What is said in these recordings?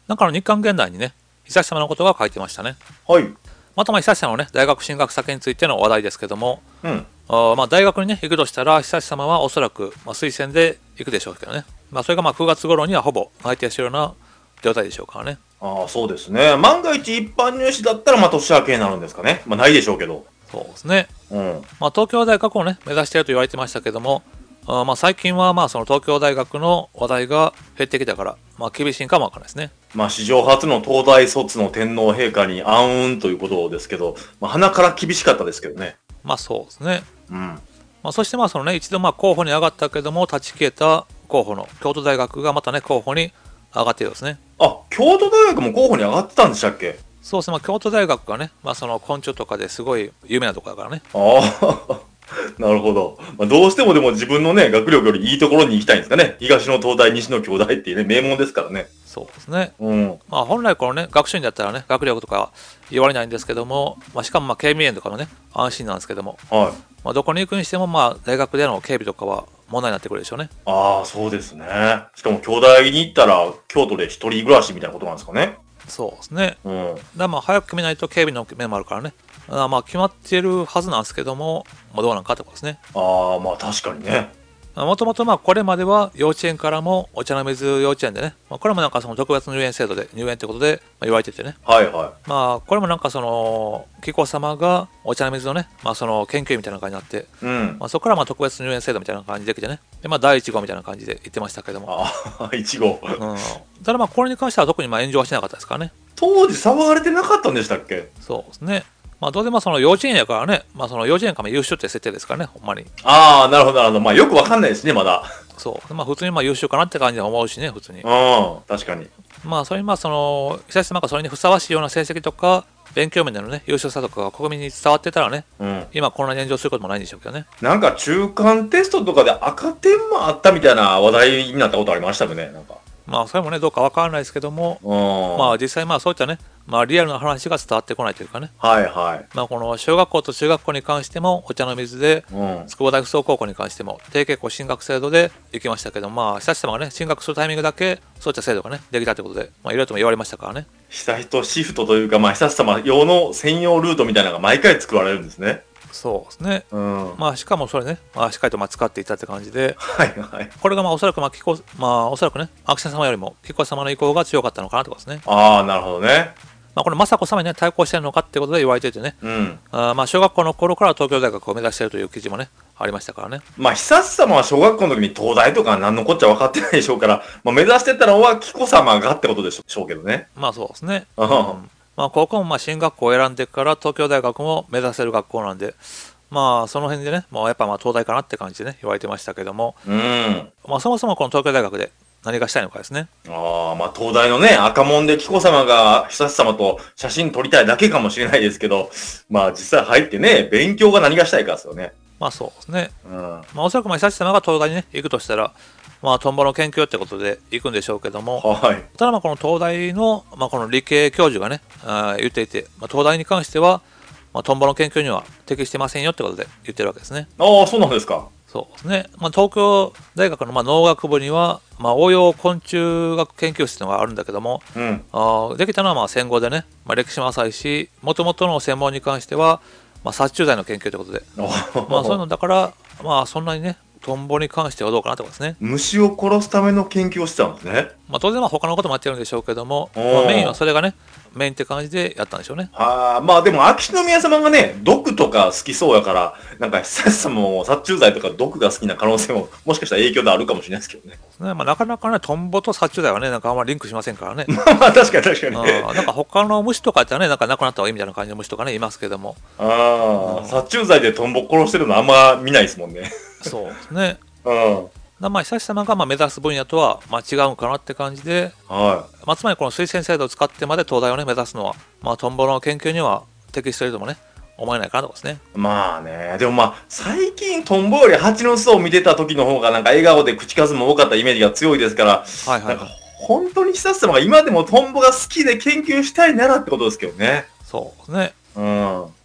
なんか日刊現代にね、久志様のことが書いてましたね。 はい。 また久志様のね、大学進学先についての話題ですけども、 うん。 大学にね、行くとしたら、久志様はおそらく、推薦で行くでしょうけどね。それが9月頃にはほぼ内定しているような状態でしょうからね。 ああ、そうですね。万が一一般入試だったら、年明けになるんですかね。ないでしょうけど。 そうですね。 うん。 東京大学をね、目指していると言われてましたけども、最近はその東京大学の話題が減ってきたから、厳しいんかもわからないですね。 史上初の東大卒の天皇陛下に暗雲ということですけど、鼻から厳しかったですけどね。 そうですね。 うん。 そしてそのね、一度候補に上がったけども、立ち消えた候補の京都大学がまたね、候補に上がっているんですね。 あ、京都大学も候補に上がってたんでしたっけ？ そうですね、京都大学がね、その昆虫とかですごい有名なところだからね。 ああ、なるほど。どうしてもでも自分のね、学力よりいいところに行きたいんですかね。東の東大、西の京大っていうね、名門ですからね。 そうですね。 うん。 本来このね、学習院だったらね、学力とか言われないんですけども、しかも警備員とかのね、安心なんですけども、 はい。 どこに行くにしても、大学での警備とかは問題になってくるでしょうね。 ああ、そうですね。しかも京大に行ったら、京都で一人暮らしみたいなことなんですかね。 そうですね。 うん。 だから早く決めないと警備の面もあるからね。決まっているはずなんですけども、どうなんかってことですね。 ああ、確かにね。 もともとこれまでは幼稚園からもお茶の水幼稚園でね、これもなんかその特別入園制度で入園ってことで言われててね。 はいはい。 これもなんかその紀子様がお茶の水のね、その研究員みたいな感じになって、 うん。 そこから特別入園制度みたいな感じできてね。で第1号みたいな感じで言ってましたけども。 ああ、いちご。 ただこれに関しては特に炎上はしなかったですからね。 当時騒がれてなかったんでしたっけ？ そうですね。どうせその幼稚園やからね、その幼稚園から優秀って設定ですからね、ほんまに。 ああ、なるほど、なるほど。よくわかんないですね、まだ。 そう。普通に優秀かなって感じで思うしね、普通に。 うん、確かに。 それにその、久志様がそれにふさわしいような成績とか、勉強面でのね、優秀さとかが国民に伝わってたらね、 うん。 今こんなに炎上することもないんでしょうけどね。 なんか中間テストとかで赤点もあったみたいな話題になったことありましたよね、なんか。 それもね、どうかわからないですけども、 うん。 実際そういったね、リアルな話が伝わってこないというかね。 はいはい。 この小学校と中学校に関してもお茶の水で、 うん。 筑波大附属高校に関しても定期校進学制度で行きましたけど、久志様がね、進学するタイミングだけ、そういった制度がね、できたということで、いろいろとも言われましたからね。 悠仁シフトというか、悠仁様用の専用ルートみたいなのが毎回作られるんですね。 そうですね。 うん。 しかもそれね、しっかりと使っていたって感じで、 はいはい。 これがおそらくおそらくね、秋田様よりも紀子様の意向が強かったのかなってことですね。 ああ、なるほどね。 これ雅子様にね、対抗してるのかってことで言われていてね、 うん。 小学校の頃から東京大学を目指しているという記事もね、ありましたからね。 悠仁様は小学校の時に東大とか何のこっちゃ分かってないでしょうから、目指してたのは紀子様がってことでしょうけどね。 そうですね。 うん。 高校も進学校を選んでから東京大学も目指せる学校なんで、その辺でね、やっぱ東大かなって感じでね、言われてましたけども、 うん。 そもそもこの東京大学で何がしたいのかですね。 ああ、東大のね、赤門で紀子様が悠仁様と写真撮りたいだけかもしれないですけど、実際入ってね、勉強が何がしたいかですよね。 そうですね。 うん。 おそらく久志様が東大にね、行くとしたら、トンボの研究ってことで行くんでしょうけども、 はい。 ただこの東大の、この理系教授がね、言っていて、東大に関しては、トンボの研究には適してませんよってことで言ってるわけですね。 ああ、そうなんですか。 そうですね。東京大学の農学部には、応用昆虫学研究室というのがあるんだけども、 うん。 できたのは戦後でね、歴史も浅いし、もともとの専門に関しては、殺虫剤の研究ということで、そういうのだから、そんなにね、トンボに関してはどうかなってことですね。 虫を殺すための研究をしてたんですね。 当然他のこともやってるんでしょうけども、 おーメインはそれがね、メインって感じでやったんでしょうね。 はあ、でも秋篠宮様がね、毒とか好きそうやから、なんか悠仁様も殺虫剤とか毒が好きな可能性も、もしかしたら影響であるかもしれないですけどね。 なかなかね、トンボと殺虫剤はね、なんかあんまりリンクしませんからね。 確かに確かに。 なんか他の虫とかってね、なんか亡くなった方がいいみたいな感じの虫とかね、いますけども。 ああ、殺虫剤でトンボ殺してるのあんま見ないですもんね。 そうですね。 うん。 久志様が目指す分野とは違うんかなって感じで、 はつまりこの推薦制度を使ってまで東大をね、目指すのは、トンボの研究には適しているともね、思えないかなとですね。 ね。でも最近トンボより蜂の巣を見てた時の方がなんか笑顔で口数も多かったイメージが強いですから、 はいはいはい。 なんか本当に悠仁様が今でもトンボが好きで研究したいならってことですけどね。 そうですね。 うん。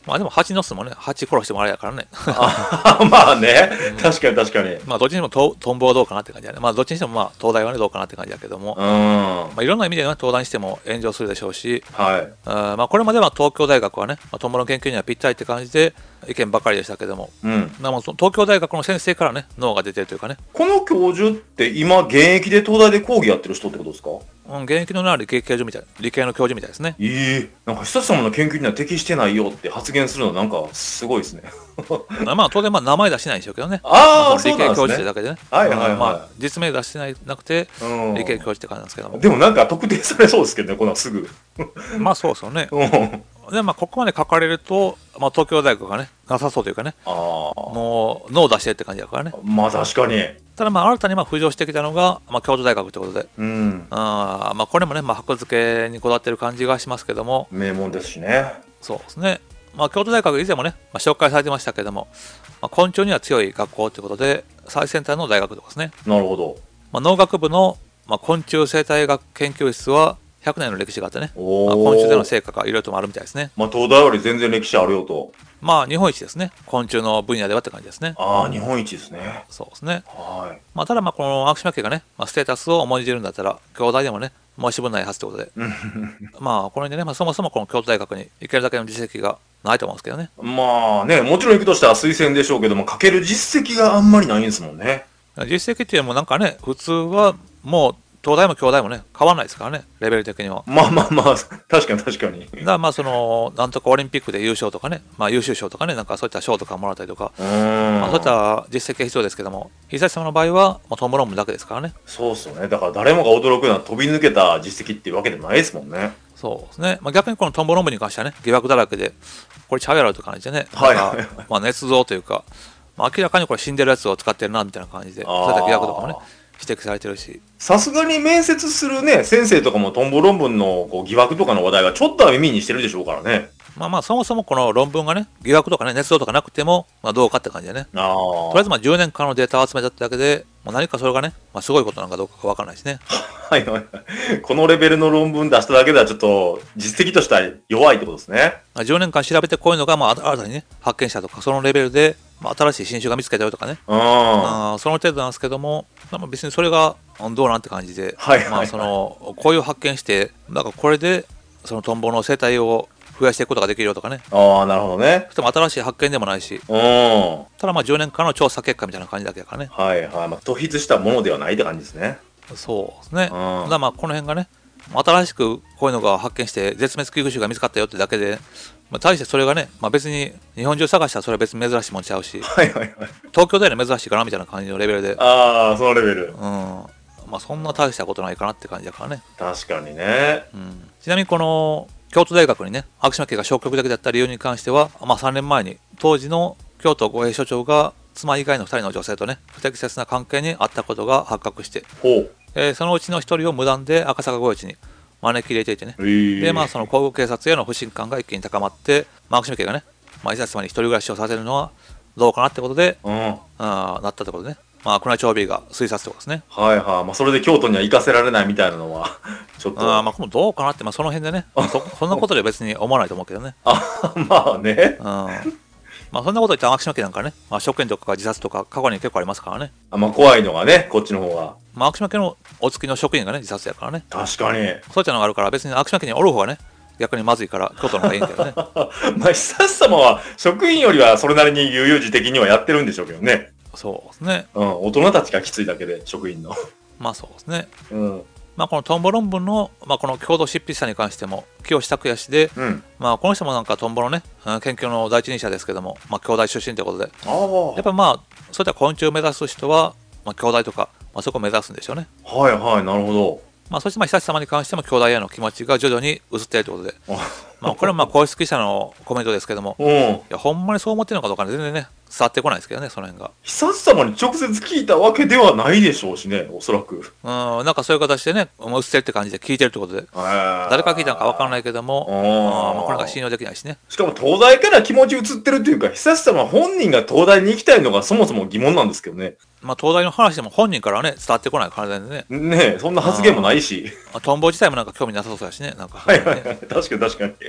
まあでも蜂の巣もね、蜂殺してもあれやからね。 まあね、確かに確かに。 まあどっちにもトンボはどうかなって感じだね。まあどっちにしてもまあ東大はねどうかなって感じだけども、まあいろんな意味でね東大にしても炎上するでしょうし、 はい。 まあこれまでは東京大学はね、まあ、トンボの研究にはぴったりって感じで意見ばかりでしたけども、まあその東京大学の先生からね脳が出てるというかね。 この教授って今現役で東大で講義やってる人ってことですか？ 現役の理系教授みたい、理系の教授みたいですね。 なんか久様の研究には適してないよって発言するのなんかすごいですね。 まあ当然まあ名前出してないんでしょうけどね。 ああ、 理系教授ってだけでね。 はいはいはい。 まあ実名出してなくて理系教授って感じなんですけども。 でもなんか特定されそうですけどね、このすぐ。 まあそうですよね。でまあここまで書かれると、まあ東京大学がねなさそうというかね。もう脳を出してるって感じだからね。 まあ確かに。 ただまあ新たにまあ浮上してきたのが、まあ、京都大学ということで、まあこれもね、まあ、箔付けにこだわってる感じがしますけども、 名門ですしね。 そうですね、まあ、京都大学以前もね、まあ、紹介されてましたけども、まあ、昆虫には強い学校ということで最先端の大学とかですね。 なるほど。 まあ、農学部の、まあ、昆虫生態学研究室は100年の歴史があってね、まあ、昆虫での成果がいろいろともあるみたいですね。 まあ東大より全然歴史あるよと。 まあ日本一ですね、昆虫の分野ではって感じですね。 ああ、日本一ですね。 そうですね。 はい。 まあただまあこの青島家がね、まあ、ステータスを重んじるんだったら京大でもね申し分ないはずということでまあこれでね、まあ、そもそもこの京都大学に行けるだけの実績がないと思うんですけどね。 まあね、もちろん行くとしたら推薦でしょうけども、かける実績があんまりないんですもんね。 実績っていうのもなんかね、普通はもう東大も京大もね変わらないですからね、レベル的には。 まあまあまあ、確かに確かに。 だからまあそのなんとかオリンピックで優勝とかね、まあ優秀賞とかね、なんかそういった賞とかもらったりとか、まあ、そういった実績が必要ですけども、久石様の場合はもうトンボ論文だけですからね。 そうっすよね。だから誰もが驚くような飛び抜けた実績っていうわけでもないですもんね。 そうですね。まあ、逆にこのトンボ論文に関してはね、疑惑だらけで、これちゃうやろという感じでね、 はいなんかまあ捏造というか、まあ、明らかにこれ死んでるやつを使ってるなみたいな感じで、そういった疑惑とかもね、指摘されてるし。 さすがに面接するね、先生とかもトンボ論文のこう疑惑とかの話題はちょっとは耳にしてるでしょうからね。 まあまあ、そもそもこの論文がね、疑惑とかね、捏造とかなくても、まあどうかって感じでね。とりあえずまあ10年間のデータを集めたってだけで、まあ、何かそれがね、まあ、すごいことなんかどうかわからないしね。 はいはいはい。このレベルの論文出しただけではちょっと実績としては弱いってことですね。 まあ、10年間調べてこういうのがまあ新たにね、発見したとか、そのレベルで、まあ、新しい新種が見つけたよとかね。その程度なんですけども、まあ、別にそれがどうなんて感じで、まあそのこういう発見して、なんかこれでそのトンボの生態を増やしていくことができるよとかね。 なるほどね。 そしても新しい発見でもないし、ただまあ10年間の調査結果みたいな感じだけだからね。 はいはい。まあ、突筆したものではないって感じですね。 そうですね。だからまあこの辺がね、新しくこういうのが発見して絶滅危惧種が見つかったよってだけで、まあ、対してそれがね、まあ、別に日本中探したらそれは別に珍しいもんちゃうし、東京大で珍しいかなみたいな感じのレベルで、 そのレベル。 まあそんな大したことないかなって感じだからね。 確かにね。 ちなみにこの京都大学にね、昭島家が消極的だった理由に関しては、まあ3年前に当時の京都護衛所長が妻以外の2人の女性とね、不適切な関係にあったことが発覚して、そのうちの1人を無断で赤坂御用地に招き入れていてね、でまあその皇宮警察への不信感が一気に高まって、昭島家がね、伊佐様に一人暮らしをさせるのはどうかなってことで、なったってことでね、まあ宮内庁 OB が推察ってことですね。 はいはい。まあそれで京都には行かせられないみたいなのはちょっとまあどうかなって、まあその辺でね、そんなことで別に思わないと思うけどね。 まあね。 まあそんなこと言ったら昭島家なんかね、まあ、職員とかが自殺とか過去に結構ありますからね。 まあ怖いのがね、こっちの方が。 まあ昭島家のお付きの職員がね、自殺やからね。 確かに。 そういったのがあるから、別に昭島家におる方がね、逆にまずいから京都の方がいいんだけどね。 まあ久様は職員よりはそれなりに悠々自適にはやってるんでしょうけどね。 そうですね。 大人たちがきついだけで、職員の。 まあそうですね。まあこのトンボ論文の、まあ、この共同執筆者に関しても清志拓也氏で、まあこの人もなんかトンボのね、研究の第一人者ですけども、まあ京大出身ということで、やっぱまあそういった昆虫を目指す人は、まあ、京大とか、まあ、そこを目指すんでしょうね。 はいはい、なるほど。 まあそしてまあ久志様に関しても京大への気持ちが徐々に移っているということで、まあこれはまあ公式記者のコメントですけども、いやほんまにそう思ってるのかどうか全然ね伝わってこないですけどね、その辺が。 久志様に直接聞いたわけではないでしょうしね、おそらく。 なんかそういう形でね、移ってるって感じで聞いてるってことで、誰から聞いたのか分からないけども、まあこれが信用できないしね。 しかも東大から気持ち移ってるっていうか、久志様本人が東大に行きたいのがそもそも疑問なんですけどね。 まあ東大の話でも本人からはね伝わってこないからね。 ねえ、そんな発言もないし。 トンボ自体もなんか興味なさそうだしね、なんか。 はいはいはい、確かに確かに。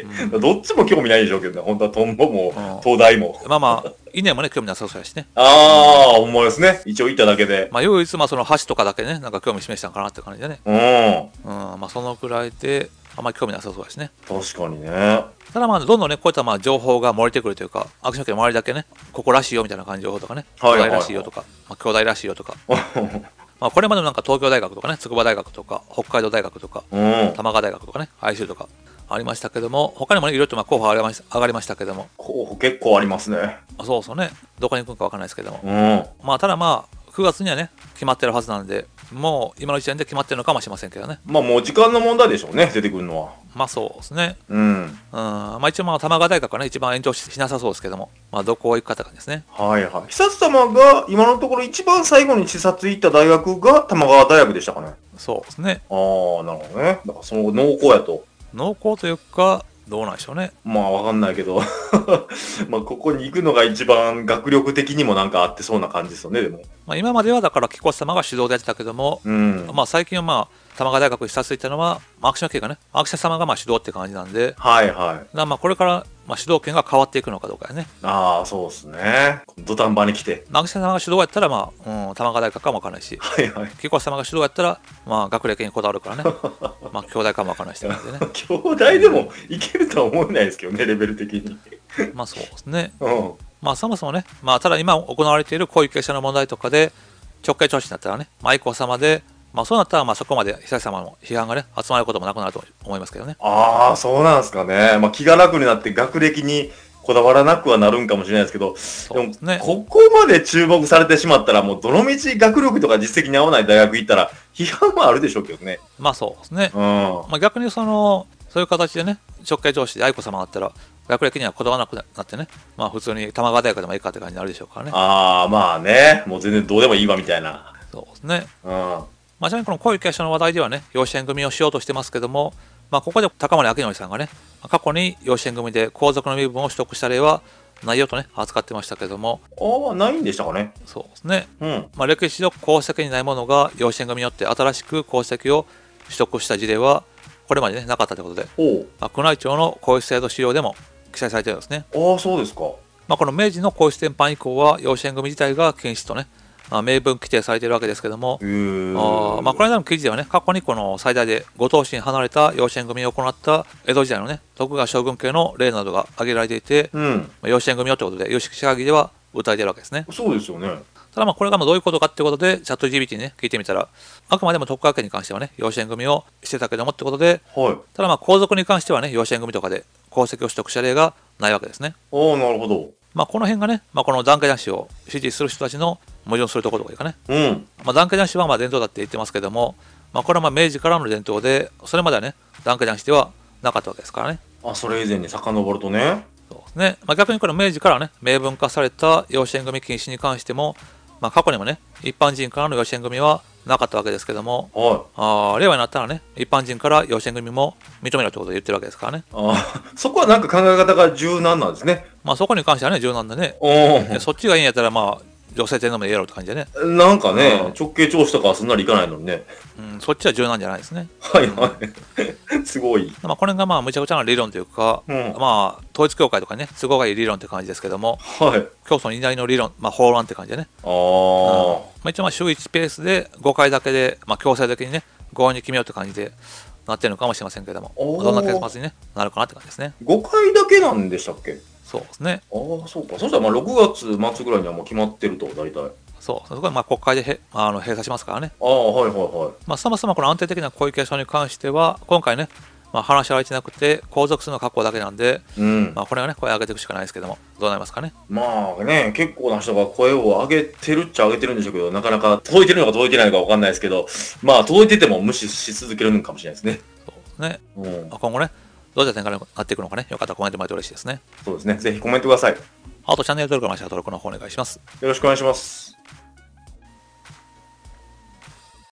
どっちも興味ないでしょうけどね。本当はトンボも、 うん東大も。 まあまあ、稲もね、興味なさそうやしね。 ああ、ほんまですね。一応行っただけで。 まあ、唯一、まあ、その橋とかだけね、なんか興味示したんかなって感じでね。 うん。 まあ、そのくらいで、あんまり興味なさそうやしね。 確かにね。 ただまあ、どんどんね、こういったまあ情報が漏れてくるというか、アクション家の周りだけね、ここらしいよみたいな感じの情報とかね、 はいはい兄弟らしいよとか、まあ、兄弟らしいよとか、まあ、これまでもなんか東京大学とかね、筑波大学とか、北海道大学とか、 うん。 玉川大学とかね、ICU とかありましたけども、他にもね、いろいろとまあ候補上がりましたけども、 候補結構ありますね。 そうそうね、どこに行くかわからないですけども、 うん。 まあ、ただまあ、9月にはね、決まってるはずなんで、もう今の時点で決まってるのかもしれませんけどね。 まあもう時間の問題でしょうね、出てくるのは。 まあそうですね。 うん。 まあ一応まあ玉川大学はね、一番延長しなさそうですけども、まあどこを行くかって感じですね。 はいはい。久津様が今のところ一番最後に視察行った大学が玉川大学でしたかね。 そうですね。 ああ、なるほどね。だからその濃厚やと。 濃厚というか、どうなんでしょうね。 まあわかんないけど。まあここに行くのが一番学力的にもなんかあってそうな感じですよね、でも。 まあ今まではだから、紀子様が主導でやってたけども、 うん。 まあ最近はまあ、玉川大学に視察行ったのは、まあ、アクション系がね、アクション様がまあ主導って感じなんで、だかはいはい。 らまあこれからまあ主導権が変わっていくのかどうかやね。 ああ、そうですね。土壇場に来て。 まあアクション様が主導やったら、まあ、玉川大学かもわからないし、 はいはい。 紀子様が主導やったら、まあ学歴にこだわるからね、まあ兄弟かもわからないしって感じでね。 兄弟でもいけるとは思えないですけどね、レベル的に。 まあそうですね。 うん。 まあそもそもね、まあただ今行われている皇位継承の問題とかで直系調子になったらね、まあ愛子様で、まあそうなったらまあそこまで久石様の批判がね、集まることもなくなると思いますけどね。 ああ、そうなんですかね。まあ気が楽になって学歴にこだわらなくはなるんかもしれないですけど、 そうですね。 ここまで注目されてしまったら、もうどのみち学力とか実績に合わない大学行ったら、批判はあるでしょうけどね。 まあそうですね。 うん。 まあ逆にそういう形でね、直系上司で愛子様だったら、学歴にはこだわらなくなってね、まあ普通に玉川大学でもいいかって感じになるでしょうからね。 ああ、まあね。もう全然どうでもいいわみたいな。 そうですね。 うん。 まあちなみにこの皇位継承の話題ではね、養子縁組をしようとしてますけども、まあここで高森明則さんがね、過去に養子縁組で皇族の身分を取得した例はないよとね、扱ってましたけども、 ああ、ないんでしたかね。 そうですね。 うん。 まあ、歴史上功績にないものが養子縁組によって新しく功績を取得した事例はこれまでねなかったということで、 おまあ、宮内庁の皇室制度資料でも記載されているんですね。 ああ、そうですか。 まあ、この明治の皇室典範以降は養子縁組自体が禁止とね、まあ、明文規定されているわけですけども、 へえ。 まあ、これらの記事ではね、過去にこの最大で5頭身離れた養子縁組を行った江戸時代のね、徳川将軍家の例などが挙げられていて、 うん。 まあ養子縁組をということで、有識者会議では訴えているわけですね。 そうですよね。 ただまあこれがまあどういうことかってことで、チャット GPT にね、聞いてみたら、あくまでも徳川家に関してはね、養子縁組をしてたけどもってことで、 はい。 ただまあ皇族に関してはね、養子縁組とかで功績を取得した例がないわけですね。 ああ、なるほど。 まあこの辺がね、まあ、この団塊男子を支持する人たちの矛盾するところというかね、 うん。 まあ、団塊男子はまあ伝統だって言ってますけども、まあこれはまあ明治からの伝統で、それまではね、団塊男子ではなかったわけですからね。 あ、それ以前に遡るとね。 そうですね。まあ、逆にこの明治からね、明文化された養子縁組禁止に関しても、まあ、過去にもね、一般人からの養子縁組はなかったわけですけども、 はい。 令和になったらね、一般人から養子縁組も認めろってことを言ってるわけですからね。 ああ、そこはなんか考え方が柔軟なんですね。 まあそこに関してはね、柔軟でね、 おそっちがいいんやったらまあ、女性天皇もええやろって感じでね、 なんかね、 うん直系調子とかはそんなにいかないのにね。 そっちは柔軟じゃないですね。 はいはい。すごい。 まあこれがまあむちゃくちゃな理論というか、 うんまあ統一教会とかね、都合がいい理論って感じですけども、 はい。 教祖になりの理論、まあ法案って感じでね、 ああ、 まあ、一応まあ週1ペースで5回だけで、まあ、強制的にね、合意に決めようって感じでなってるのかもしれませんけども、 おーどんな結末に、ね、なるかなって感じですね。 5回だけなんでしたっけ？ そうですね。 ああ、そうか。そしたらまあ6月末ぐらいにはもう決まってると、大体。 そこはまあ国会で閉鎖しますからね。 ああ、はいはいはい。 まあ、そもそもこの安定的な皇位継承に関しては、今回ね、まあ、話し合われてなくて、皇族数の確保だけなんで、 うん。 まあ、これはね、声上げていくしかないですけども、どうなりますかね。 まあね、結構な人が声を上げてるっちゃ上げてるんでしょうけど、なかなか届いてるのか届いてないのかわかんないですけど、まあ届いてても無視し続けるのかもしれないですね。 そうですね。 うん。 まあ、今後ね、どういった展開になっていくのかね、よかったらコメントもらえて嬉しいですね。 そうですね。ぜひコメントください。よあとチャンネル登録の話は登録の方お願いします。 ろしくお願いします。